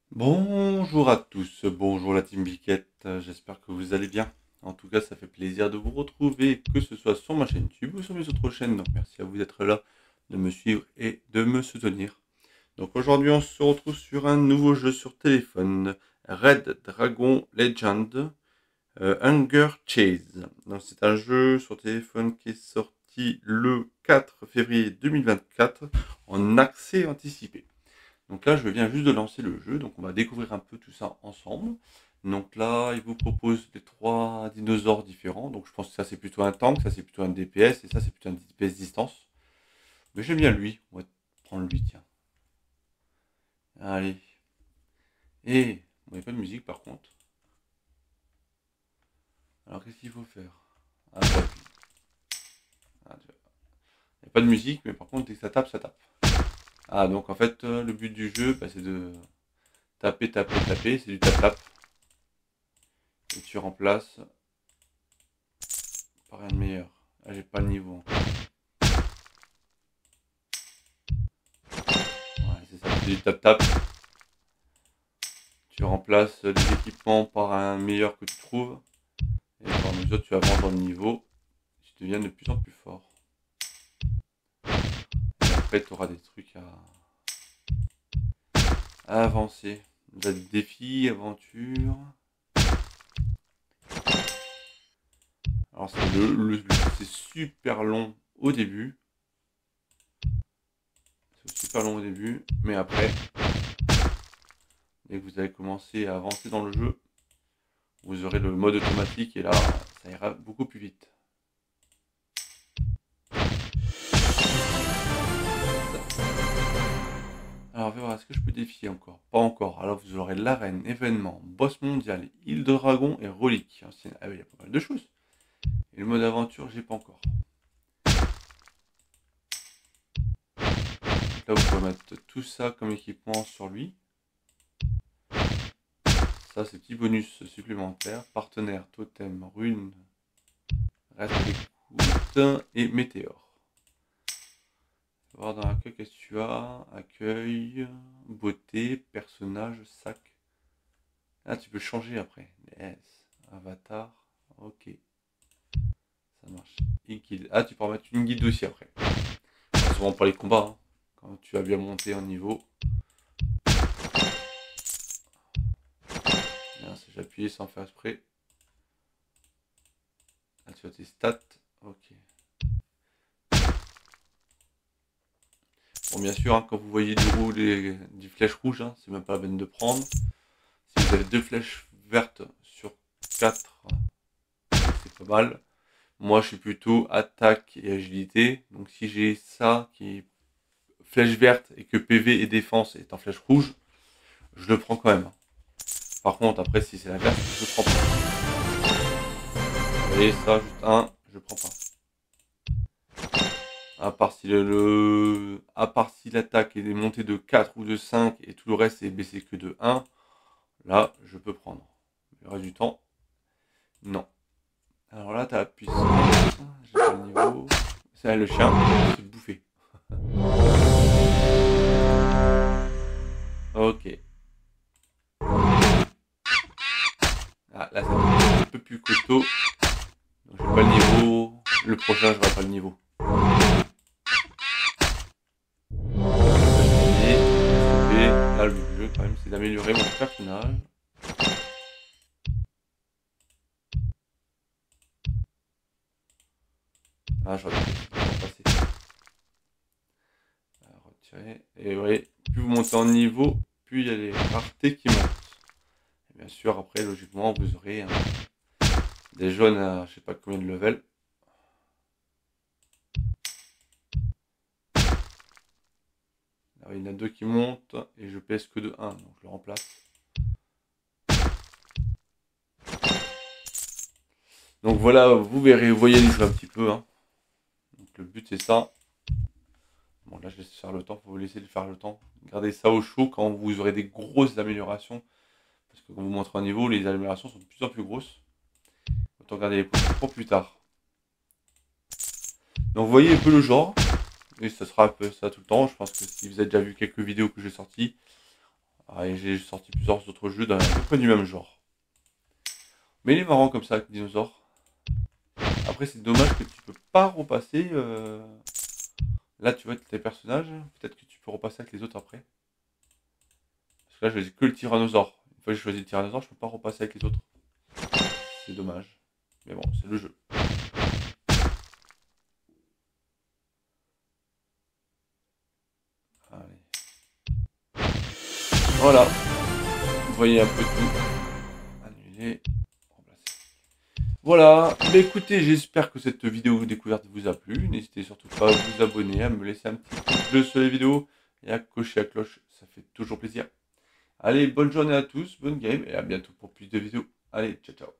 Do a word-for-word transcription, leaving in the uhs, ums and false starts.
Bonjour à tous, bonjour la team Biquette, euh, j'espère que vous allez bien. En tout cas, ça fait plaisir de vous retrouver, que ce soit sur ma chaîne YouTube ou sur mes autres chaînes. Donc merci à vous d'être là, de me suivre et de me soutenir. Donc aujourd'hui, on se retrouve sur un nouveau jeu sur téléphone, Red Dragon Legend euh, Hunger Chase. Donc c'est un jeu sur téléphone qui est sorti le quatre février deux mille vingt-quatre en accès anticipé. Donc là, je viens juste de lancer le jeu, donc on va découvrir un peu tout ça ensemble. Donc là, il vous propose les trois dinosaures différents. Donc je pense que ça c'est plutôt un tank, ça c'est plutôt un D P S et ça c'est plutôt un D P S distance. Mais j'aime bien lui, on va prendre lui, tiens. Allez. Et il n'y a pas de musique par contre. Alors qu'est-ce qu'il faut faire? Ah, il n'y a pas de musique, mais par contre dès que ça tape, ça tape. Ah donc en fait euh, le but du jeu, bah, c'est de taper, taper, taper, c'est du tap-tap. Et tu remplaces par rien de meilleur. Ah, j'ai pas le niveau encore. Ouais, c'est ça, c'est du tap-tap. Tu remplaces les équipements par un meilleur que tu trouves. Et au fur et à mesure, tu avances dans le niveau. Tu deviens de plus en plus fort. Et après, tu auras des trucs à, à avancer. Des défis, aventures. Alors, c'est le, le, c'est super long au début. C'est super long au début. Mais après, dès que vous allez commencer à avancer dans le jeu, vous aurez le mode automatique et là, ça ira beaucoup plus vite. Alors, on va voir, est-ce que je peux défier encore? Pas encore. Alors, vous aurez l'arène, événement, boss mondial, île de dragon et relique ancienne. Ah oui, il y a pas mal de choses. Et le mode aventure, j'ai pas encore. Donc là, vous pouvez mettre tout ça comme équipement sur lui. Ça, c'est petit bonus supplémentaire. Partenaire, totem, rune, reste d'écoute et météore. On va voir dans l'accueil, qu'est-ce que tu as? Accueil, beauté, personnage, sac. Ah, tu peux changer après. Yes. Avatar. Ok. Ça marche. Et guide. Ah, tu peux en mettre une guide aussi après. C'est souvent pour les combats. Hein. Quand tu as bien monté en niveau. Bien, si j'appuie sans faire exprès. Là, tu as tes stats. Ok. Bon, bien sûr, hein, quand vous voyez du rouge et du flèche rouge, hein, c'est même pas la peine de prendre. Si vous avez deux flèches vertes sur quatre, c'est pas mal. Moi, je suis plutôt attaque et agilité. Donc, si j'ai ça qui est flèche verte et que P V et défense est en flèche rouge, je le prends quand même. Par contre, après, si c'est l'inverse, je prends pas. Vous voyez, ça, juste un, je prends pas. À part si le, le à part si l'attaque est montée de quatre ou de cinq et tout le reste est baissé que de un, là, je peux prendre. Le reste du temps, non. Alors là, t'as la puissance, j'ai pas le niveau. C'est le chien, c'est bouffé. Ok. Ah, là, c'est un peu plus costaud. Donc, j'ai pas le niveau. Le prochain, j'aurai pas le niveau. Et là, le but du jeu, quand même, c'est d'améliorer mon personnage. Ah, j'aurais dû passer. Alors, retirer. Et vous voyez, plus vous montez en niveau, plus il y a les raretés qui montent. Et bien sûr, après, logiquement, vous aurez hein, des jaunes à je sais pas combien de level. Alors, il y en a deux qui montent et je pèse que de un, donc je le remplace. Donc voilà, vous verrez, vous voyez les jeux un petit peu. Hein. Donc le but c'est ça. Bon là je laisse faire le temps, faut vous laisser faire le temps. Gardez ça au chaud quand vous aurez des grosses améliorations. Parce que quand vous montrez un niveau, les améliorations sont de plus en plus grosses. Autant garder les points pour plus tard. Donc vous voyez un peu le genre. Et ça sera un peu ça tout le temps. Je pense que si vous avez déjà vu quelques vidéos que j'ai sorties, Ah, et j'ai sorti plusieurs autres jeux d'un peu du même genre. Mais il est marrant comme ça, avec les dinosaures. Après, c'est dommage que tu peux pas repasser. euh, Là, tu vois tes personnages. Peut-être que tu peux repasser avec les autres après. Parce que là, je choisis que le tyrannosaure. Une fois que j'ai choisi le tyrannosaure, je peux pas repasser avec les autres. C'est dommage. Mais bon, c'est le jeu. Allez. Voilà. Vous voyez un peu tout. Annuler. Remplacer. Voilà. Bah, écoutez, j'espère que cette vidéo découverte vous a plu. N'hésitez surtout pas à vous abonner, à me laisser un petit pouce bleu sur les vidéos et à cocher la cloche. Ça fait toujours plaisir. Allez, bonne journée à tous, bonne game et à bientôt pour plus de vidéos. Allez, ciao ciao.